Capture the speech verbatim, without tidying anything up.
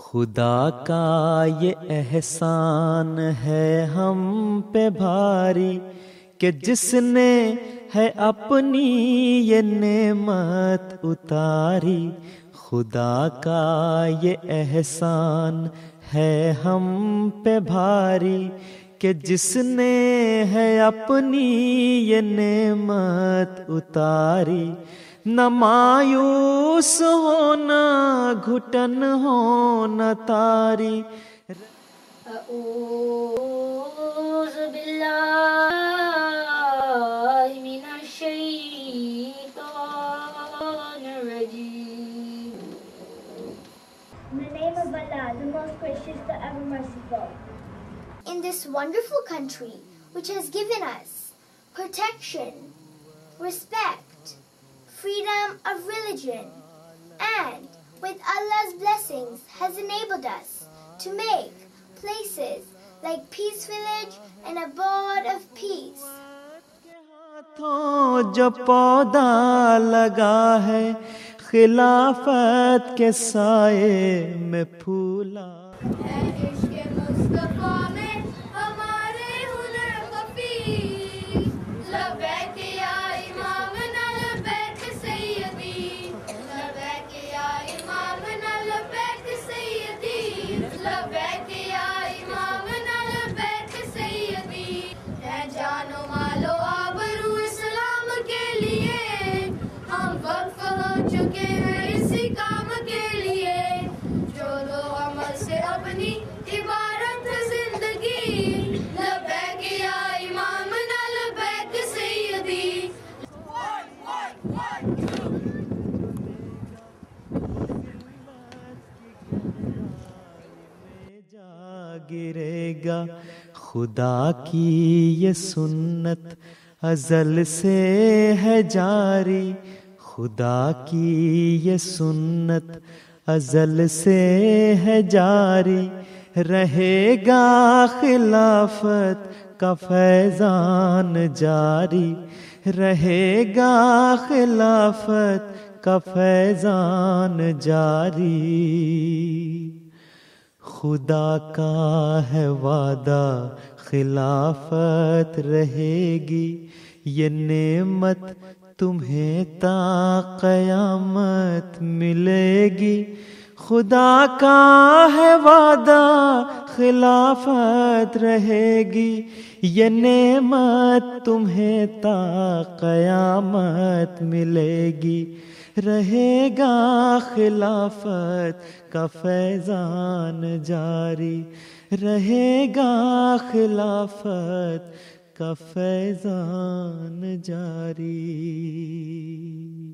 خدا کا یہ احسان ہے ہم پہ بھاری کہ جس نے ہے اپنی یہ نعمت اتاری. خدا کا یہ احسان ہے ہم پہ بھاری کہ جس نے ہے اپنی یہ نعمت اتاری. نہ مایوس ہونا گھٹن ہونا تاری. اعوذ باللہ من الشیطان الرجیم. In the name of Allah, the most gracious, the ever merciful. In this wonderful country which has given us protection, respect, freedom of religion, and with Allah's blessings has enabled us to make places like Peace Village an abode of peace. ہاتھوں جو پودا لگا ہے خلافت کے سائے میں پھولا. گرے گا خدا کی یہ سنت ازل سے ہے جاری. خدا کی یہ سنت ازل سے ہے جاری. رہے گا خلافت کا فیضان جاری. رہے گا خلافت کا فیضان جاری. خدا کا ہے وعدہ خلافت رہے گی. یہ نعمت تمہیں تا قیامت ملے گی. خدا کا ہے وعدہ خلافت رہے گی. یہ نعمت تمہیں تا قیامت ملے گی. رہے گا خلافت کا فیضان جاری. رہے گا خلافت کا فیضان جاری.